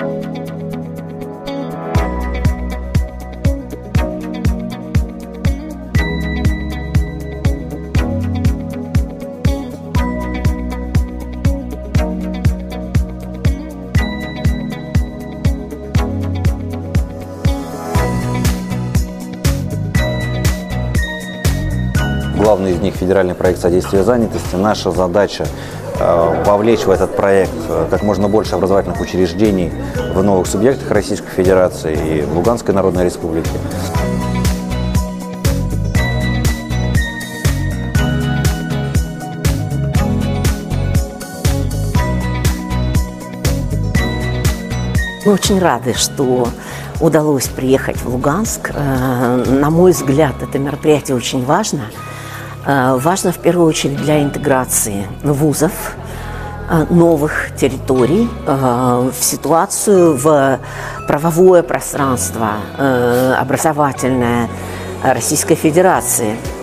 Главный из них – федеральный проект содействия занятости. Наша задача вовлечь в этот проект как можно больше образовательных учреждений в новых субъектах Российской Федерации и в Луганской Народной Республике. Мы очень рады, что удалось приехать в Луганск. На мой взгляд, это мероприятие очень важно. Важно в первую очередь для интеграции вузов, новых территорий в ситуацию, в правовое пространство образовательное Российской Федерации.